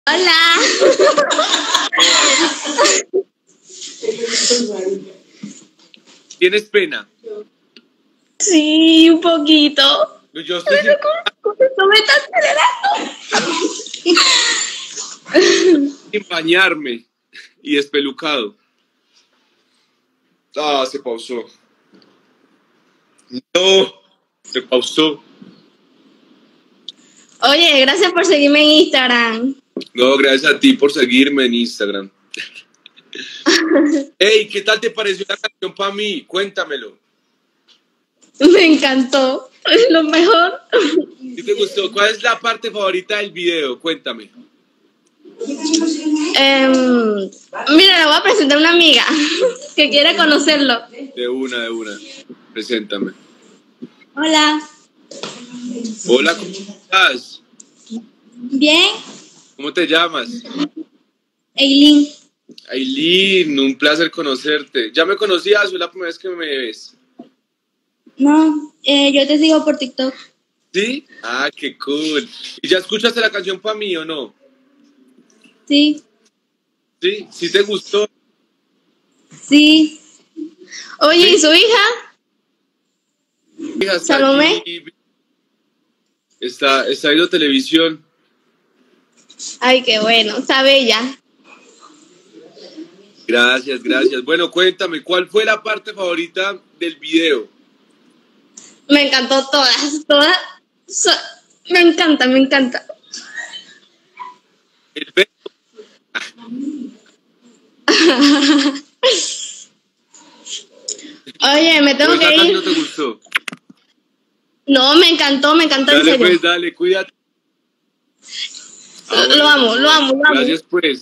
Hola. ¿Tienes pena? Sí, un poquito. Yo estoy No me estás acelerando. sin bañarme y espelucado. Ah, se pausó. No, se pausó. Oye, gracias por seguirme en Instagram. No, gracias a ti por seguirme en Instagram. Hey, ¿qué tal te pareció la canción para mí? Cuéntamelo. Me encantó. Es lo mejor. ¿Sí te gustó? ¿Cuál es la parte favorita del video? Cuéntame. Mira, le voy a presentar a una amiga que quiere conocerlo. De una. Preséntame. Hola. Hola, ¿cómo estás? Bien. ¿Cómo te llamas? Eileen. Aileen, un placer conocerte. ¿Ya me conocías o es la primera vez que me ves? No, yo te sigo por TikTok. ¿Sí? Ah, qué cool. ¿Y ya escuchaste la canción para mí o no? Sí. ¿Sí? ¿Sí te gustó? Sí. Oye, ¿Sí? ¿y su hija? Hija, está Salomé. allí. Está viendo televisión. Ay, qué bueno. Está bella. Gracias. Bueno, cuéntame, ¿cuál fue la parte favorita del video? Me encantó todas. Me encanta. El beso. Oye, me ¿O tengo esa que casi ir. no te gustó? No, me encantó en Dale, serio. pues, dale, cuídate. Ah, Lo bueno, amo. gracias, pues.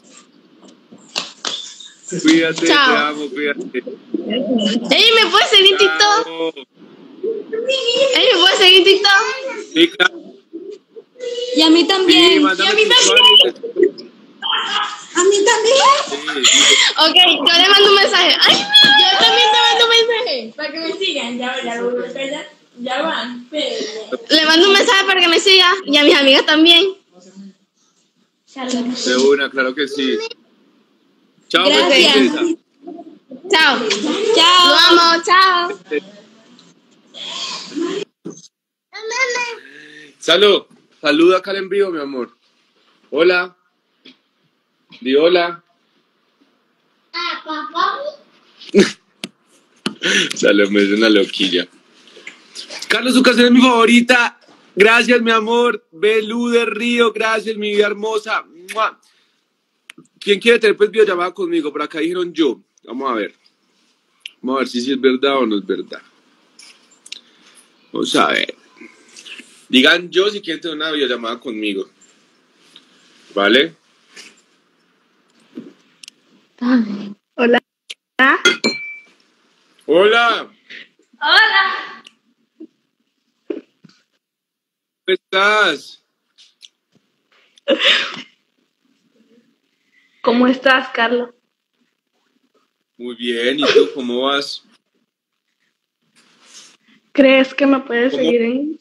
Cuídate, Chao. te amo, cuídate. Ey, ¿me puedes seguir en TikTok? Chao. Ey, ¿me puedes seguir en TikTok? Sí, claro. Y a mí también. Sí, mándame tu usuario y te- A mí también. Sí. Ok, yo le mando un mensaje. Ay, yo también te mando un mensaje. Para que me sigan, ya van. Le mando un mensaje para que me siga. Y a mis amigas también. De una, claro que sí. Chao, pues, Gracias. princesa. Chao. Lo amo, chao. Saluda acá en vivo, mi amor. Hola. Di hola. Salomé es una loquilla. Carlos, su canción es mi favorita. Gracias, mi amor. Belú de Río, gracias, mi vida hermosa. ¡Mua! ¿Quién quiere tener pues videollamada conmigo? Por acá dijeron yo. Vamos a ver. Vamos a ver si es verdad o no es verdad. Vamos a ver. Digan yo si quieren tener una videollamada conmigo. ¿Vale? Hola. Hola. Hola. ¿Cómo estás? ¿Cómo estás, Carlos? Muy bien. ¿Y tú cómo vas? ¿Crees que me puedes ¿Cómo? seguir en?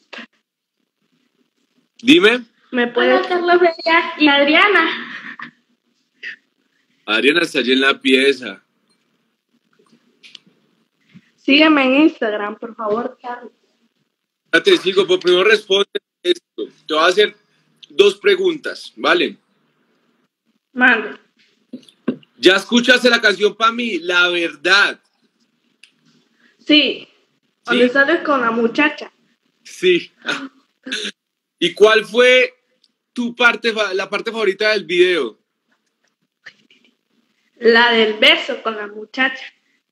Dime. ¿Me puedes? Hola, Carlos Bella y Adriana. Adriana está allí en la pieza. Sígueme en Instagram, por favor, Carlos. Ya te sigo, pero primero responde esto. Te voy a hacer 2 preguntas, ¿vale? Mande. ¿Ya escuchaste la canción para mí? La verdad. Sí. ¿Dónde sales con la muchacha? Sí. ¿Y cuál fue la parte favorita del video? La del beso con la muchacha.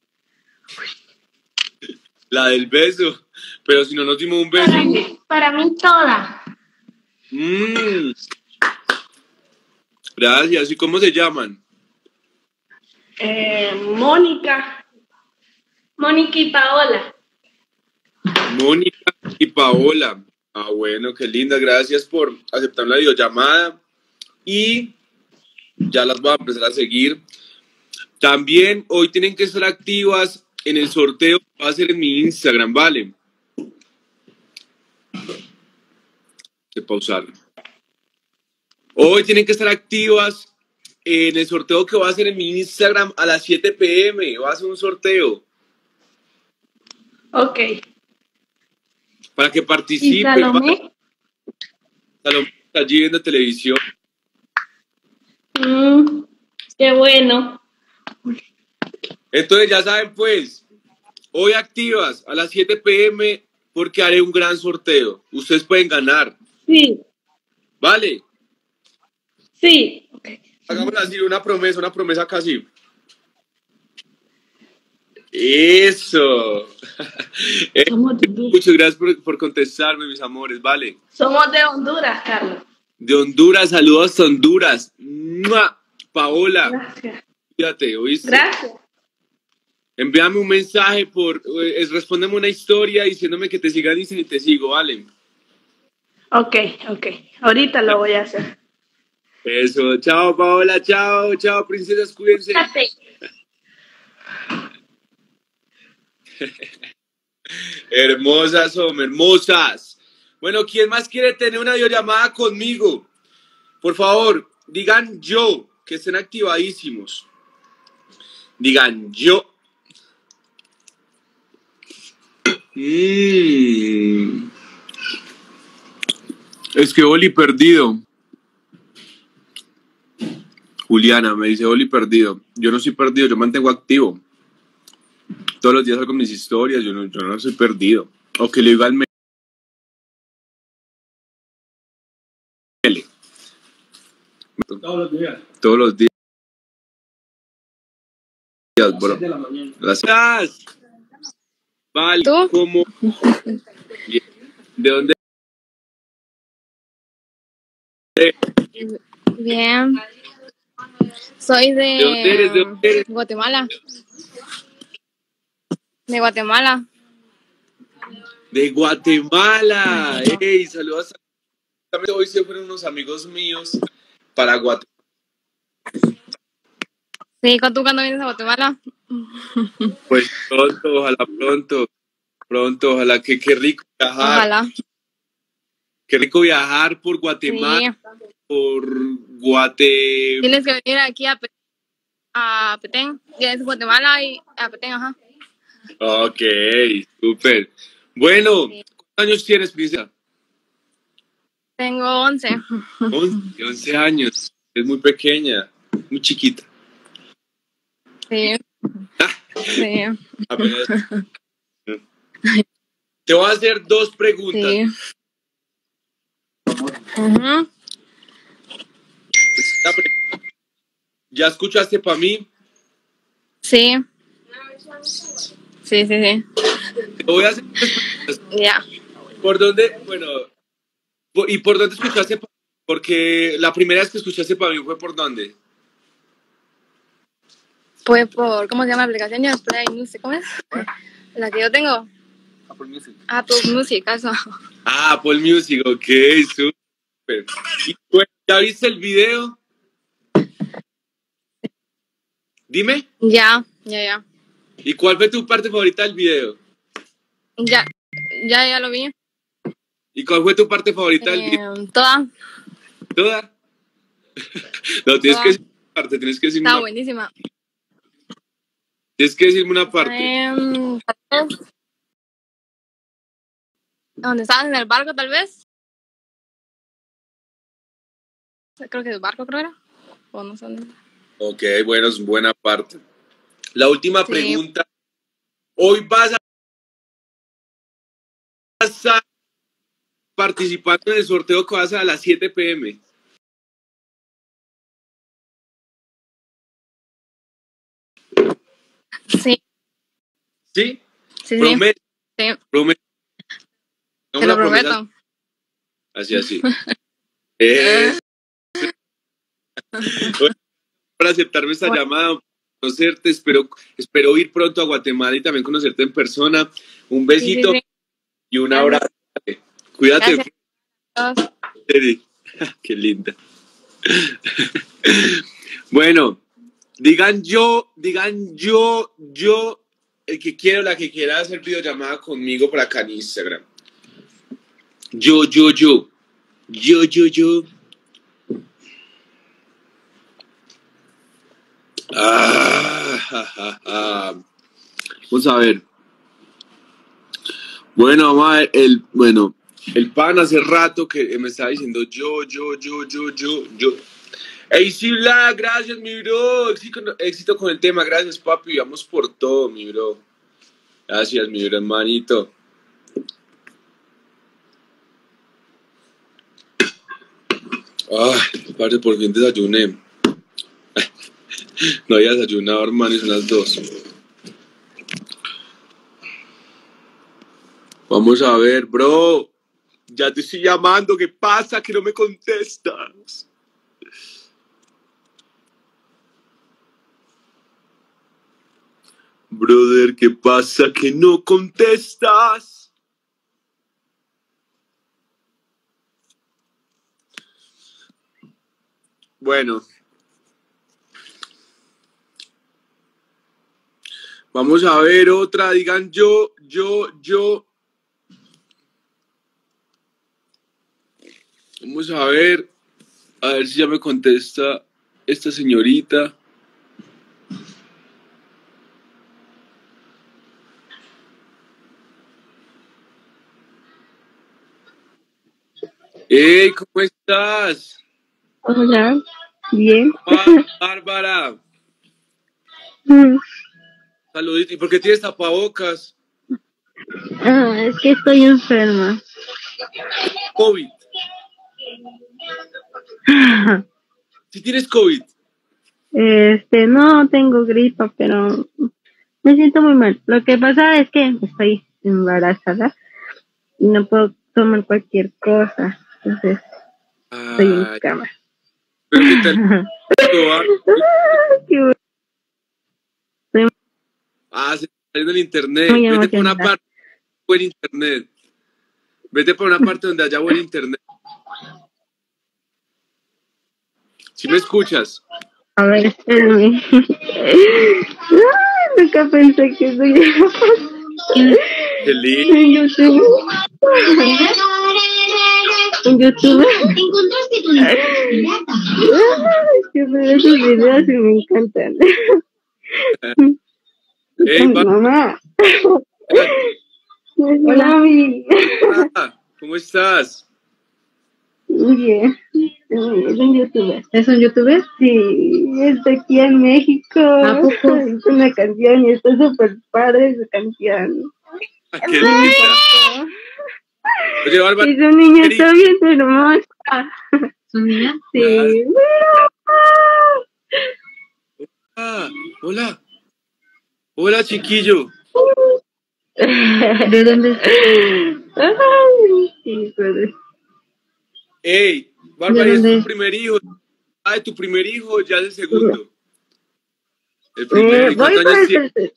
La del beso. Pero si no nos dimos un beso. Para mí toda. Gracias. ¿Y cómo se llaman? Mónica. Mónica y Paola. Mónica y Paola. Ah, bueno, qué linda. Gracias por aceptar la videollamada. Y ya las voy a empezar a seguir. También hoy tienen que estar activas en el sorteo que va a ser en mi Instagram, ¿vale? Se pausaron. Hoy tienen que estar activas en el sorteo que voy a hacer en mi Instagram a las 7 p.m. Voy a hacer un sorteo Ok. para que ¿Y participen. Salomé? Salomé está allí viendo televisión. Qué bueno. Entonces ya saben pues, hoy activas a las 7 p.m. porque haré un gran sorteo. Ustedes pueden ganar. Sí, ¿Vale? sí. Hagamos así una promesa casi. Eso. Somos de Honduras. Muchas gracias por contestarme, mis amores, vale. Somos de Honduras, Carlos. De Honduras, saludos a Honduras. ¡Mua! Paola, Gracias. fíjate, ¿oíste? Gracias. Envíame un mensaje respóndeme una historia diciéndome que te siga en y te sigo, ¿vale? Ok. Ahorita lo voy a hacer. Eso, chao Paola, chao, princesas, cuídense. Hermosas son, hermosas. Bueno, ¿quién más quiere tener una videollamada conmigo? Por favor, digan yo, que estén activadísimos. Digan yo. Es que Oli perdido. Juliana me dice Oli perdido. Yo no soy perdido, yo mantengo activo. Todos los días salgo con mis historias, yo no soy perdido. O que le diga al Mele. Todos los días. Todos los días, bro. De la mañana. Gracias. Vale, ¿Tú? ¿cómo? ¿De dónde? Bien. Soy ¿De dónde eres? ¿De dónde eres? Guatemala. De Guatemala. De Guatemala. Hey, saludos. Hoy se fueron unos amigos míos para Guatemala. Sí, ¿tú cuándo vienes a Guatemala? Pues pronto, ojalá pronto, ojalá que qué rico viajar. Ojalá. Qué rico viajar por Guatemala, Sí. por Guate. Tienes que venir aquí a Petén. Tienes Guatemala y a Petén, ajá. Ok, súper. Bueno, Sí. ¿cuántos años tienes, princesa? Tengo 11. 11 años. Es muy pequeña, muy chiquita. Sí. Sí. Apenas. Te voy a hacer dos preguntas. Sí. Ujú. ¿Ya escuchaste para mí? Sí. Sí. Te voy a hacer tres preguntas. Ya. ¿Por dónde? Bueno, ¿y por dónde escuchaste pa' mí? Porque la primera vez que escuchaste para mí fue por dónde. Pues por, ¿cómo se llama la aplicación? Yo Play Music, ¿cómo es? La que yo tengo. Apple Music. Apple Music, eso. Ah, Apple Music, ok, súper. ¿Y bueno, ya viste el video? Dime. Ya. ¿Y cuál fue tu parte favorita del video? Ya lo vi. ¿Y cuál fue tu parte favorita del video? Toda. ¿Toda? No, tienes Toda. que decirme una parte, tienes que decirme Está una, buenísima. tienes que decirme una parte. Tal vez. ¿Dónde estabas en el barco, tal vez? Creo que el barco, creo era. O no sé dónde. Ok, bueno, es buena parte. La última Sí. pregunta. Hoy vas a estar participando en el sorteo que vas a las 7 p.m. Sí. ¿Sí? Sí. Prometo. Sí. Prometo. Te lo prometo. Así. Por aceptarme esta llamada, conocerte, espero ir pronto a Guatemala y también conocerte en persona. Un besito Sí. y un Gracias. abrazo. Cuídate. Gracias. Eri. Qué linda. Bueno, digan yo, el que quiera o la que quiera hacer videollamada conmigo por acá en Instagram. Yo. Vamos a ver. Bueno, vamos a ver. El pan hace rato que me estaba diciendo yo. Ey, sí, Black, gracias, mi bro. Éxito con el tema, gracias, papi. Vamos por todo, mi bro. Gracias, mi bro, hermanito. Ay, parce, por fin desayuné. No había desayunado, hermano, y son las 2. Vamos a ver, bro. Ya te estoy llamando. ¿Qué pasa? Que no me contestas. Brother, ¿qué pasa? Que no contestas. Bueno. Vamos a ver otra. Digan yo. Vamos a ver si ya me contesta esta señorita. Hey, ¿cómo estás? Hola, bien. Bárbara. Saludito. ¿Y por qué tienes tapabocas? Es que estoy enferma. COVID. ¿Sí tienes COVID? No tengo gripa, pero me siento muy mal. Lo que pasa es que estoy embarazada y no puedo tomar cualquier cosa. Entonces, estoy en cama. Pero ¿qué tal? Qué bueno. Se está saliendo el internet. Muy Vete por una emocionada. parte buen internet. Vete por una parte donde haya buen internet. ¿Sí me escuchas? A ver, espérame. Nunca pensé que soy Qué lindo. en YouTube. En YouTube. Encontraste tu libertad. Que veo sus videos y me encantan. Hey, Mamá. Hola, mami. ¿Cómo estás? Bien. Es un youtuber. ¿Es un youtuber? Sí, está aquí en México. ¿A poco? Es una canción y está súper padre su canción. Qué linda. Oye, Bárbara. Es un niño, está bien hermosa. ¿Su niña? Sí. Hola. Hola, chiquillo. ¿De dónde? Ay, sí, padre. Ey, Bárbara, ¿De ¿es dónde? tu primer hijo? ¿De tu primer hijo o ya es el segundo? El primero. ¿Y Voy cuántos para años el tienes? tercer.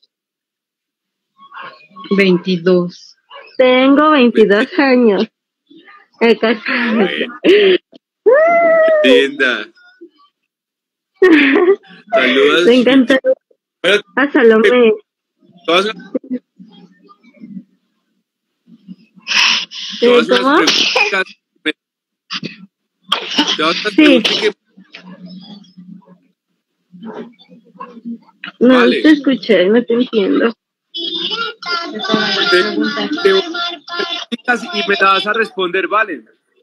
22. Tengo 22 años. Casi. Linda. Saludos. Me encanta. Bueno, A Salomé. te vas a unas ¿Cómo? preguntas. Te vas a unas Sí. preguntas que... No Vale. te escuché, no te entiendo. Te voy a preguntas y me la vas a responder, ¿vale?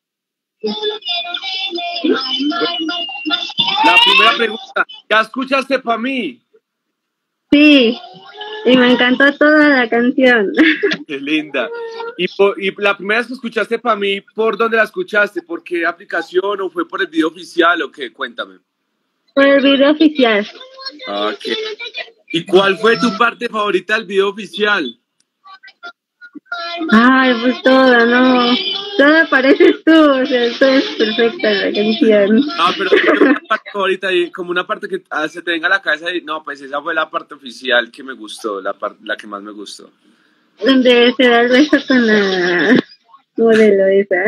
La primera pregunta, ¿ya escuchaste para mí? Sí, y me encantó toda la canción. Qué linda. Y la primera vez que escuchaste para mí, ¿por dónde la escuchaste? ¿Por qué aplicación o fue por el video oficial o qué? Cuéntame. Por el video oficial. Ok. ¿Y cuál fue tu parte favorita del video oficial? Ay, pues toda, no. Toda pareces tú, o sea, todo es perfecta la canción. No, pero dime una parte favorita, y como una parte que se te venga a la cabeza y no, pues esa fue la parte oficial que me gustó, la que más me gustó. Donde se da el beso con la modelo esa.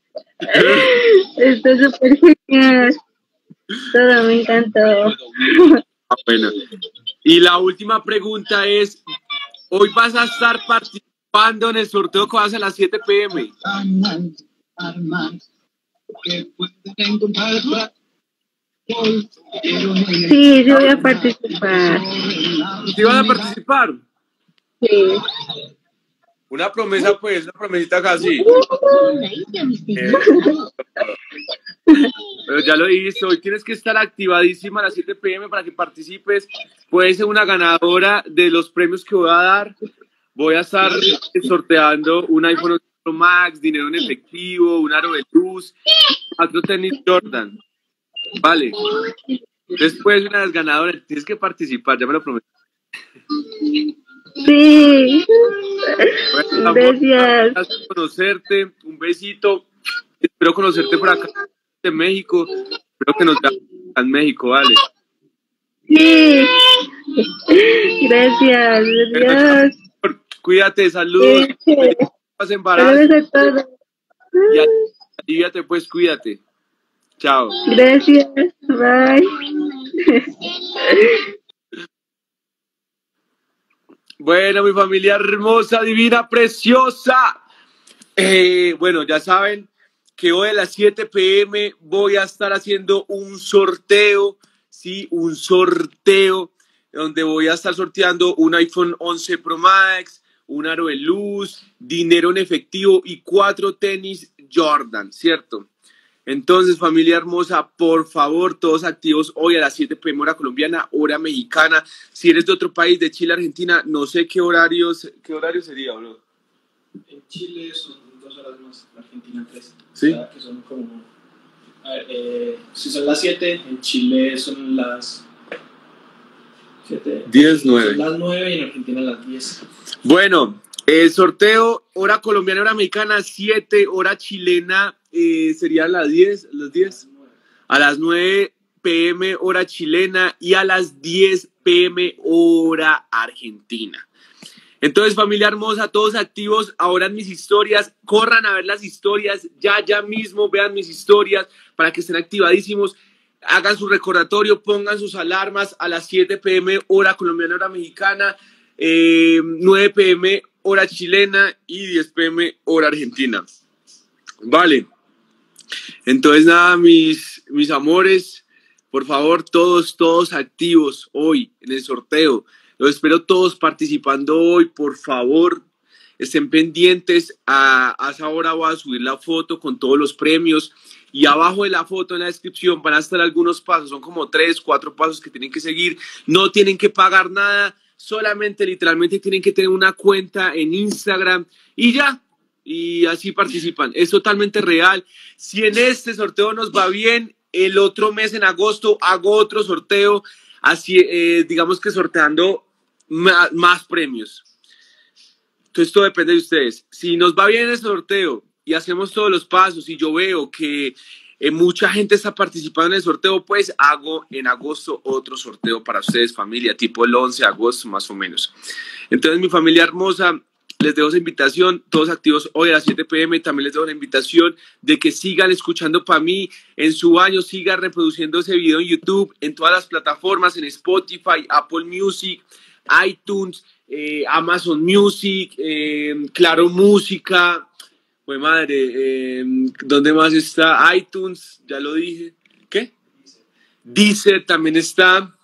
Está súper genial. Todo me encantó. Bueno. Y la última pregunta es, hoy vas a estar participando en el sorteo que vas a las 7 p.m. Sí, yo voy a participar. ¿Sí van a participar? Sí. Una promesa, pues, una promesita casi. Pero ya lo hizo. Hoy tienes que estar activadísima a las 7 p.m. para que participes. Puedes ser una ganadora de los premios que voy a dar. Voy a estar sorteando un iPhone 8 Pro Max, dinero en efectivo, un aro de luz, 4 tenis Jordan. Vale. Después una de las ganadoras. Tienes que participar, ya me lo prometo. Sí. Bueno, amor, Gracias. gracias por conocerte. Un besito. Espero conocerte por acá en México. Espero que nos veamos en México, vale. Sí. Gracias. Adiós. Cuídate, saludos. Pasen Gracias a todos. y aliviate, pues, cuídate. Chao. Gracias. Bye. Bueno, mi familia hermosa, divina, preciosa. Bueno, ya saben que hoy a las 7 p.m. voy a estar haciendo un sorteo, sí, un sorteo donde voy a estar sorteando un iPhone 11 Pro Max, un aro de luz, dinero en efectivo y 4 tenis Jordan, ¿cierto? Entonces, familia hermosa, por favor, todos activos hoy a las 7 p.m. hora colombiana, hora mexicana. Si eres de otro país, de Chile, Argentina, no sé qué horario sería, bro. En Chile son 2 horas más, en Argentina 3. ¿Sí? O sea, que son como... A ver, si son las 7, en Chile son las... 7. 10, 9. Son las 9 y en Argentina las 10. Bueno, el sorteo, hora colombiana, hora mexicana, 7, hora chilena, serían las 10, a las 9 p.m. hora chilena y a las 10 p.m. hora argentina. Entonces, familia hermosa, todos activos, ahora en mis historias, corran a ver las historias, ya mismo vean mis historias para que estén activadísimos, hagan su recordatorio, pongan sus alarmas a las 7 p.m. hora colombiana, hora mexicana, 9 p.m. hora chilena y 10 p.m. hora argentina. Vale. Entonces, nada, mis amores, por favor, todos activos hoy en el sorteo. Los espero todos participando hoy, por favor. Estén pendientes. A esa hora voy a subir la foto con todos los premios. Y abajo de la foto, en la descripción, van a estar algunos pasos. Son como 3, 4 pasos que tienen que seguir. No tienen que pagar nada. Solamente, literalmente, tienen que tener una cuenta en Instagram. Y ya. Y así participan. Es totalmente real. Si en este sorteo nos va bien, el otro mes, en agosto, hago otro sorteo. Así, digamos que sorteando más premios. Entonces todo depende de ustedes. Si nos va bien el sorteo y hacemos todos los pasos y yo veo que mucha gente está participando en el sorteo, pues hago en agosto otro sorteo para ustedes, familia, tipo el 11 de agosto más o menos. Entonces, mi familia hermosa, les dejo esa invitación, todos activos hoy a las 7 p.m. También les dejo la invitación de que sigan escuchando para mí en su baño, sigan reproduciendo ese video en YouTube, en todas las plataformas, en Spotify, Apple Music, iTunes, Amazon Music, Claro Música, pues madre, ¿dónde más está? iTunes, ya lo dije. ¿Qué? Deezer también está.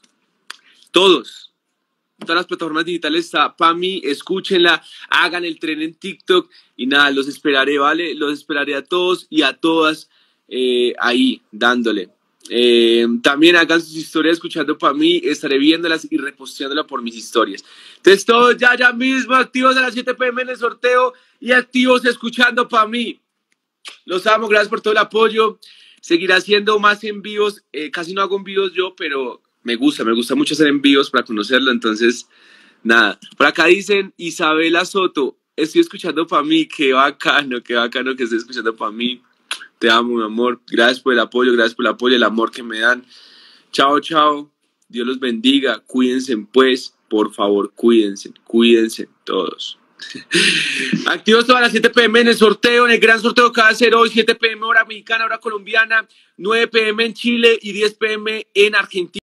Todas las plataformas digitales está para mí, escúchenla, hagan el tren en TikTok y nada, los esperaré, ¿vale? Los esperaré a todos y a todas ahí, dándole. También hagan sus historias escuchando para mí, estaré viéndolas y reposteándolas por mis historias. Entonces todos ya mismo activos a las 7 p.m. en el sorteo y activos escuchando para mí. Los amo, gracias por todo el apoyo. Seguiré haciendo más envíos, casi no hago envíos yo, pero me gusta mucho hacer envíos para conocerlo. Entonces, nada, por acá dicen Isabela Soto, estoy escuchando para mí, qué bacano que estés escuchando para mí. Te amo, mi amor. Gracias por el apoyo, el amor que me dan. Chao, chao. Dios los bendiga. Cuídense, pues. Por favor, cuídense todos. Activos todas las 7 p.m. en el sorteo, en el gran sorteo que va a ser hoy, 7 p.m. hora mexicana, hora colombiana, 9 p.m. en Chile y 10 p.m. en Argentina.